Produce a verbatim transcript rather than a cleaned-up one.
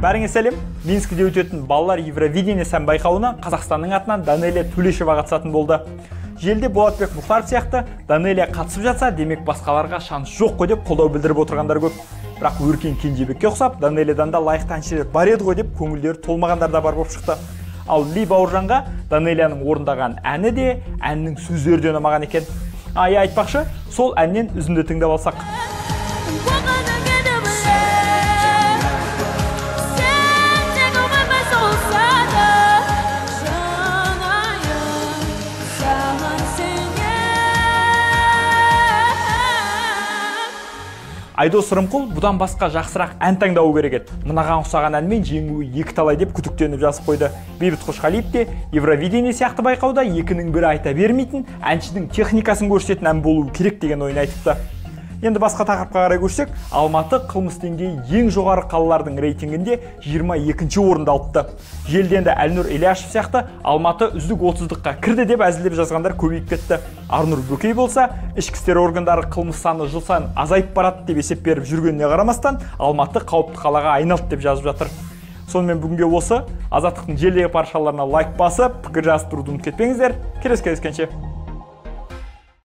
Бәріңе сәлем. Минскіде өтетін балалар Евровидение сән байқауына Қазақстанның атынан Данелия Төлешева қатысатын болды. Желде Болатбек Мұхтаров сияқты Данелия қатысып жатса, демек басқаларға шанс жоқ қой деп қолдау білдіріп отырғандар көп. Бірақ Өркен Кенжебекке ұқсап, Данелиядан да лайықты әншілер бар еді ғой деп көңілдері толмағандар да бар болып шықты. Ал Ли Бауыржанға Данелияның орындаған әні де, әннің сөздері де ұнамаған екен. Ай айтпақшы, сол әннен үзінді тыңдап алсақ. Айдос Рымқұл бұдан басқа жақсырақ ән таңдауы керек еді. Мынаған ұқсаған әнмен жеңуі екі талай деп күдіктеніп жазып қойды. Бейбіт Қошқалиев те Евровидение сияқты байқауда екінің бірі айта бермейтін, әншінің техникасын көрсететін ән болуы керек деген ойын айтыпты. Енді басқа тақырыпқа қарай көшсек, Алматы қылмыс деңгейі ең жоғары қалалардың рейтингінде жиырма екінші орынды алыпты. Желденді Әлнұр Ильяшев сияқты Алматы үздік отыздыққа кірді деп әзілдеп жазғандар көбейіп кетті. Арнұр Бөкей болса, ішкі істер органдары қылмыс саны жыл сайын азайып барады деп есеп беріп жүргеніне қарамастан, Алматы қауіпті қалаға айналды деп жазып жатыр. Сонымен бүгінге осы, Азаттықтың желдегі парақшаларына лайк басып, пікір жазып тұруды ұмытып кетпеңіздер. Келесі кездескенше.